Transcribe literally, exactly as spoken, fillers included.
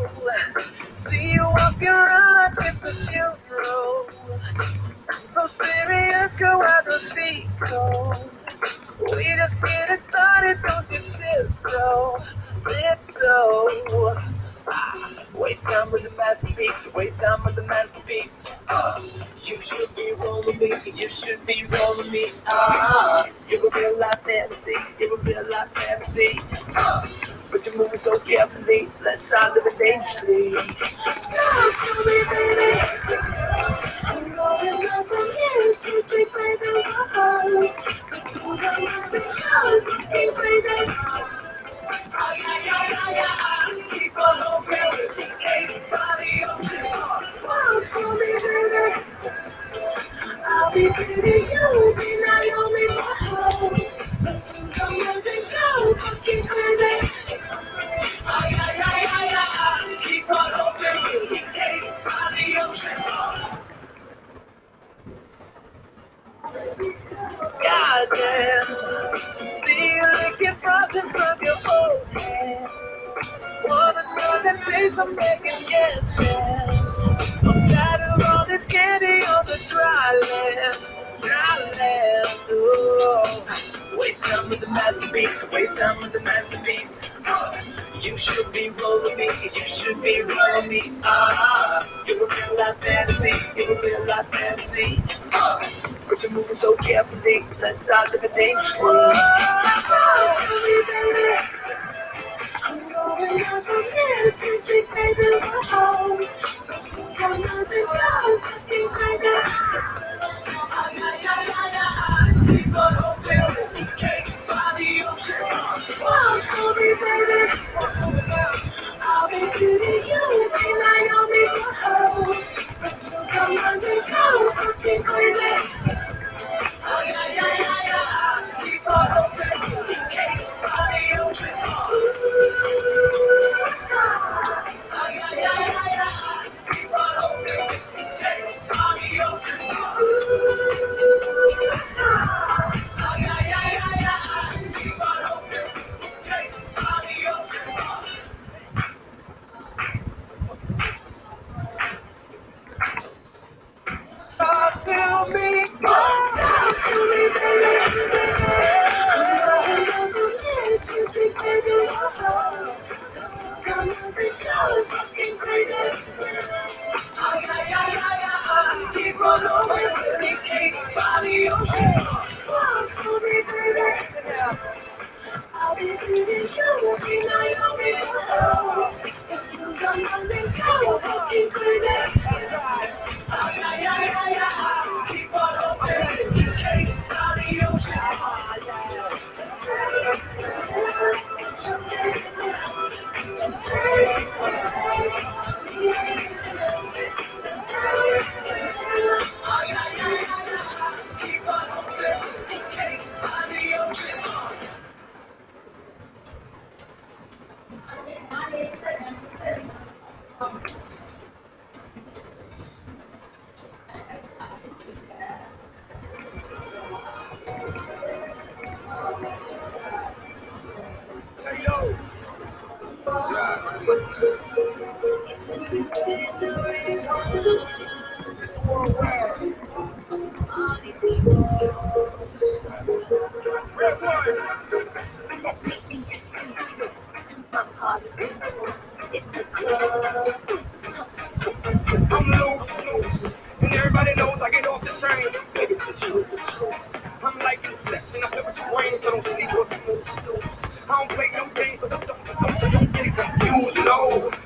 See you walking around like it's a funeral. So serious, girl, why the feet cold? We just getting started, don't you tiptoe, tiptoe. Ah, waste time with the masterpiece, waste time with the masterpiece. Uh, you should be rolling me, you should be rolling me. Ah, you're a real life fantasy, you're a real life fantasy. Uh, but you're moving so carefully, let's start living dangerously. Talk to me, baby. I'm going up from here since we played the role. Let's move on up and go, keep crazy. Ay, ay, ay, ay, ay. Keep on open, everybody open. Talk to me, baby. I'll be pretty, you'll be Naomi Mahone. Let's move on up and go, keep crazy. Ay, ay, ay, ay, ay. Keep on open, everybody open. Goddamn, see you licking frosting from your old hand. Wanna know that face I'm making, yes, man. I'm tired of all this candy on the dry land, dry land. Oh, waste time with the masterpiece, waste time with the masterpiece. Uh, you should be rolling me, you should be rolling me. Ah, you're a real life fantasy, you're a real life fantasy. Uh, but you're moving so carefully, let's start living dangerously. Talk to me, baby. I'm going up from here since we played the role. Let's move on up and go, fucking crazy. Ay, ay, ay, ay, ay. Keep on open, cake by the ocean. Walk for me, baby. I'll be pretty, you'll be Naomi Mahone. Let's move on up and go, fucking crazy. Ay, ay, ay, ay, ay. Keep on open, cake by the ocean. Ay, ay, ay, ay, ay. Keep on open, cake by the ocean. Ay, ay, ay, ay, ay. Keep on open, cake by the ocean. Talk to me, talk to me, baby. I'm going up from here since we played the role. Let's move on up and go, fucking crazy. Ay, ay, ay, ay, ay. Keep on over, the cake by the ocean. Walk for me, baby. I'll be pretty, you'll be Naomi Mahone. Let's move on up and go, fucking crazy. Ay, ay, ay, ay, ay. Keep on open, the cake by the ocean. I'm loose, loose, and everybody knows I get off the train. Maybe it's the truth, the truth. I'm like Inception, I play with your brain, so don't sleep or snooze. I don't play no games, so don't, don't, don't, don't get it confused, no.